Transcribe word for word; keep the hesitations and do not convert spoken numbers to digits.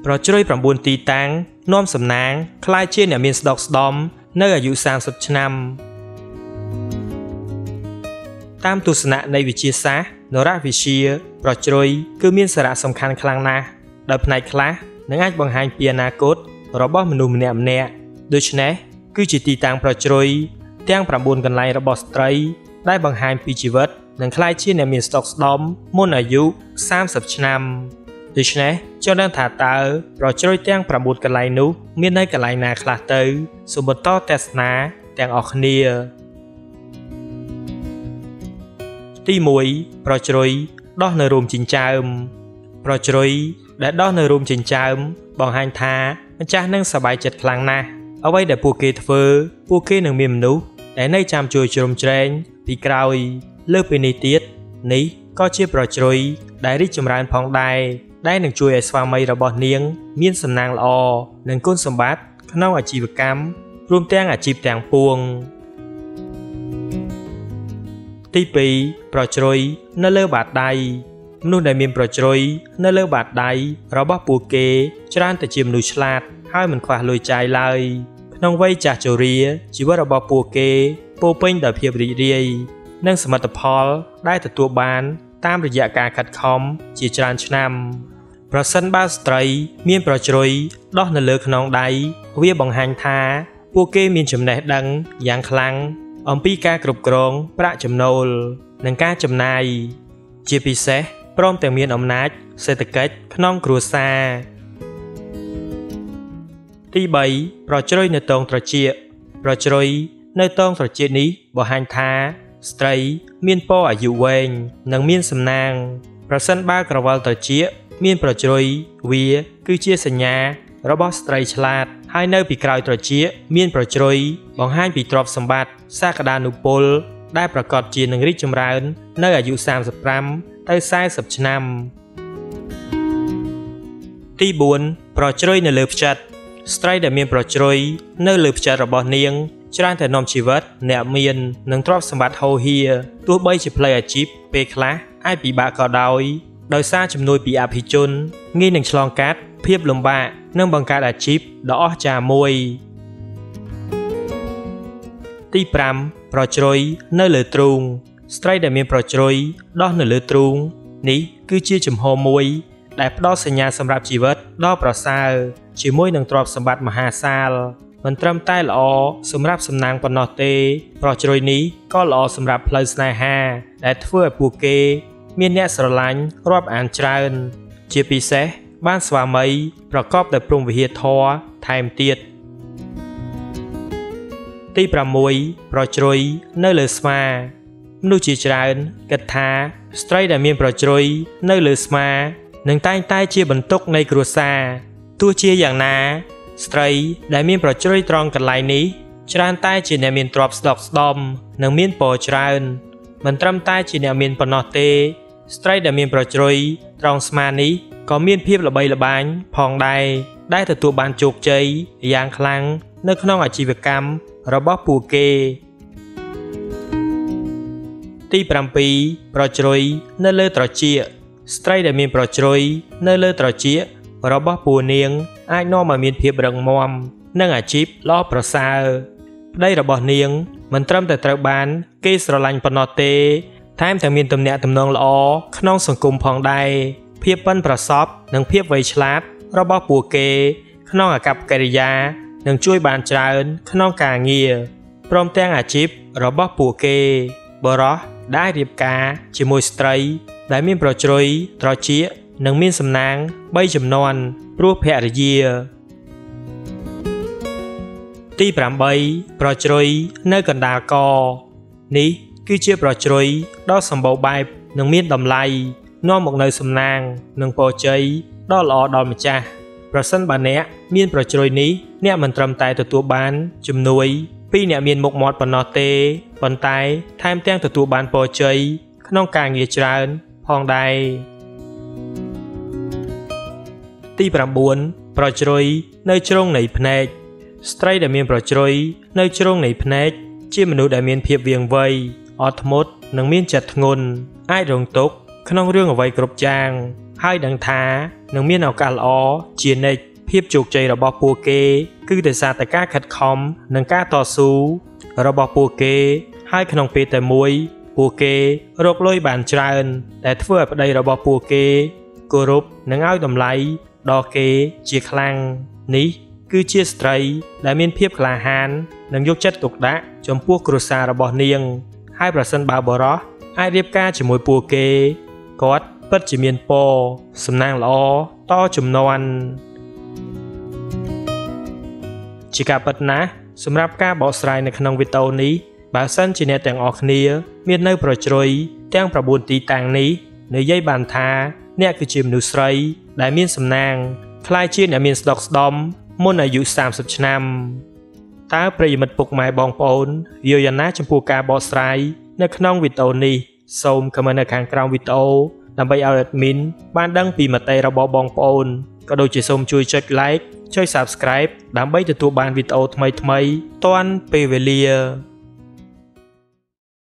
ប្រជ្រយប្រំបួនទីតាំងនាំសំណាងคล้ายជាអ្នកមានស្ដុកស្ដំនៅអាយុសាមសិបឆ្នាំតាមទស្សនៈនៃវិទ្យាសាស្ត្រនរវិទ្យាប្រជ្រយគឺមានសារៈសំខាន់ខ្លាំងណាស់ដោយផ្នែកខ្លះនឹងអាចបង្ហាញពីអនាគតរបស់មនុស្សម្នាក់ម្នាក់ដូច្នេះគឺជាទីតាំងប្រជ្រយទាំងប្រាំបួនកន្លែងរបស់ស្ត្រីដែលបង្ហាញពីជីវិតនិងคล้ายជាអ្នកមានស្ដុកស្ដំមុនអាយុសាមសិបឆ្នាំដូច្នេះចង់ដឹងថាតើប្រជ្រយទាំងប្រាំបួនកន្លែងនោះមាននៅកន្លែងណាខ្លះទៅសូមបន្តទស្សនាទាំងអស់គ្នាទីមួយប្រជ្រយដោះនៅរួមចិញ្ចើមប្រជ្រយដែលដោះនៅរួមចិញ្ចើមបង្ហាញថាម្ចាស់នឹងសប្បាយចិត្តខ្លាំងណាស់អ្វីដែលពួកគេធ្វើពួកគេនឹងមានមនុស្សដែលនៅចាំជួយជ្រោមជ្រែងពីក្រោយលើពីនេះទៀតនេះក៏ជាប្រជ្រយដែលរីកចម្រើនផងដែរដែលនឹងជួយឲ្យស្វាមីរបស់នាងមានសំណាងល្អនិងគុណសម្បត្តិក្នុងអាជីវកម្មរួមទាំងអាជីពទាំងពួងទីពីរប្រជ្រយនៅលើបាតដៃមនុស្សដែលមានប្រជ្រយនៅលើបាតដៃរបស់ពួកគេច្រើនតែជាមនុស្សឆ្លាតហើយមិនខ្វះលុយចាយឡើយក្នុងវ័យចាស់ជរាជីវិតរបស់ពួកគេពោរពេញដោយភាពរីករាយនិងសមិទ្ធផលដែលទទួលបានតាមរយៈការខិតខំជាច្រើនឆ្នាំប្រសិនបើស្ត្រីមានប្រជ្រយដោះនៅលើខ្នងដៃវាបង្ហាញថាពួកគេមានចំណេះដឹងយ៉ាងខ្លាំងអំពីការគ្រប់គ្រងប្រាក់ចំណូលនិងការចំណាយជាពិសេសព្រមទាំងមានអំណាចសេដ្ឋកិច្ចក្នុងគ្រួសារទីបីប្រជ្រយនៅតងត្រចៀកប្រជ្រយនៅតងត្រចៀកនេះបង្ហាញថាស្ត្រីមានពណ៌អាយុវែងនិងមានសំណាងប្រសិនបើក្រវិលត្រចៀកមានប្រជ្រយវាគឺជាសញ្ញារបស់ស្ត្រីឆ្លាតហើយនៅពីក្រោយត្រចៀកមានប្រជ្រយបង្ហាញពីទ្រព្យសម្បត្តិសក្តានុពលដែលប្រកាសជានឹងរីកចម្រើននៅអាយុសាមសិបប្រាំទៅសែសិបឆ្នាំទីបួនប្រជ្រយនៅលើផ្ចិតស្ត្រីដែលមានប្រជ្រយនៅលើផ្ចិតរបស់នាងច្រើនតែនាំជីវិតអ្នកមាននិងទ្រព្យសម្បត្តិហូរហៀទោះបីជាផ្លូវអាជីពពេលខ្លះអាចពិបាកក៏ដោយដោយសារជំនួយពីអភិជនងាយនឹងឆ្លងកាត់ភាពលំបាកនិងបង្កើតអាជីពដ៏អស្ចារ្យមួយទីប្រាំប្រជ្រយនៅលើទ្រូងស្ត្រីដែលមានប្រជ្រយដោះនៅលើទ្រូងនេះគឺជាជំហរមួយដែលផ្ដល់សញ្ញាសម្រាប់ជីវិតដ៏ប្រសើរជាមួយនឹងទ្រព្យសម្បត្តិមហាសាលមិនត្រឹមតែល្អសម្រាប់សំណាងប៉ុណ្ណោះទេប្រជ្រយនេះក៏ល្អសម្រាប់ផ្លូវស្នេហាដែលធ្វើឲ្យពួកគេមានអ្នកស្រឡាញ់រាប់អានច្រើនជាពិសេសបានស្វាមីប្រកបដោយព្រហ្មវិហារធម៌ថែមទៀតទីប្រាំមួយប្រជ្រយនៅលើស្មាមនុស្សជាច្រើនគិតថាស្ត្រីដែលមានប្រជ្រយនៅលើស្មានឹងតែងតែជាបន្ទុកនៃគ្រួសារទោះជាយ៉ាងណាស្ត្រីដែលមានប្រជ្រយត្រង់កន្លែងនេះច្រើនតែជាអ្នកមានទ្រព្យស្ដុកស្ដំនិងមានពរច្រើនមិនត្រឹមតែជាអ្នកមានប៉ុណ្ណោះទេស្ត្រីដែលមានប្រជ្រយត្រង់ស្មានេះក៏មានភាពល្បីល្បាញផងដែរដែលទទួលបានជោគជ័យយ៉ាងខ្លាំងនៅក្នុងអាជីវកម្មរបស់ពួកគេទីប្រាំពីរប្រជ្រយនៅលើត្រចៀកស្ត្រីដែលមានប្រជ្រយនៅលើត្រចៀករបស់ពួកនាងអាចនាំឲ្យមានភាពរឹងមាំនិងអាជីពល្អប្រសើរប្តីរបស់នាងមិនត្រឹមតែត្រូវបានគេស្រឡាញ់ប៉ុណ្ណោះទេថែមទាំងមានទំនាក់ទំនងល្អក្នុងសង្គមផងដែរភាពប៉ិនប្រសប់និងភាពវៃឆ្លាតរបស់ពួកគេក្នុងអាកប្បកិរិយានឹងជួយបានច្រើនក្នុងការងារព្រមទាំងអាជីពរបស់ពួកគេបុរសដែលរៀបការជាមួយស្ត្រីដែលមានប្រជ្រយត្រចៀកនិងមានសំណាងបីជំនាន់ព្រោះភរិយាទីប្រាំបីប្រជ្រយនៅកណ្ដាលកនេះគឺជាប្រជ្រយដ៏សម្បូរបែបនិងមានតម្លៃនាំមកនូវសំណាងនិងពរជ័យដ៏ល្អដល់ម្ចាស់ប្រសិនបើអ្នកមានប្រជ្រយនេះអ្នកមិនត្រឹមតែទទួលបានជំនួយពីអ្នកមានមុខមាត់ប៉ុណ្ណោះទេប៉ុន្តែថែមទាំងទទួលបានពរជ័យក្នុងការងារច្រើនផងដែរទីប្រាំបួនប្រជ្រយនៅជ្រុងនៃភ្នែកស្ត្រីដែលមានប្រជ្រយនៅជ្រុងនៃភ្នែកជាមនុស្សដែលមានភាពវាងវៃអត់ធ្មត់និងមានចិត្តធ្ងន់អាចរងទុក្ខក្នុងរឿងអ្វីគ្រប់យ៉ាងហើយដឹងថានឹងមានឱកាសល្អជានិច្ចភាពជោគជ័យរបស់ពួកគេគឺដោយសារតែការខិតខំនិងការតស៊ូរបស់ពួកគេហើយក្នុងពេលតែមួយពួកគេរកលុយបានច្រើនដែលធ្វើឲ្យប្តីរបស់ពួកគេគោរពនិងឲ្យតម្លៃដល់គេជាខ្លាំងនេះគឺជាស្ត្រីដែលមានភាពក្លាហាននិងយកចិត្តទុកដាក់ចំពោះគ្រួសាររបស់នាងហើយប្រសិនបើបរិសុទ្ធអាចរៀបការជាមួយពួកគេគាត់ពិតជាមានពរសំណាងល្អតជំនាន់ជាការពិតណាស់សម្រាប់ការបកស្រាយនៅក្នុងវីដេអូនេះបើសិនជាអ្នកទាំងអស់គ្នាមាននៅប្រជ្រុយទាំងប្រbốnទីតាំងនេះនិយាយបានថាអ្នកគឺជាមនុស្សស្រីដែលមានសំណាងខ្លាយជាអ្នកមានស្ដុកស្ដំមុនអាយុសាមសិបឆ្នាំតើប្រិយមិត្តពុកម៉ែបងប្អូនយល់យ៉ាងណាចំពោះការបកស្រាយនៅក្នុងវីដេអូនេះសូមខមមិននៅខាងក្រោមវីដេអូដើម្បីឲ្យ admin បានដឹងពីមតិរបស់បងប្អូនក៏ដូចជាសូមជួយចុច like ចុច subscribe ដើម្បីទទួលបានវីដេអូថ្មីៗទាន់ពេលវេលា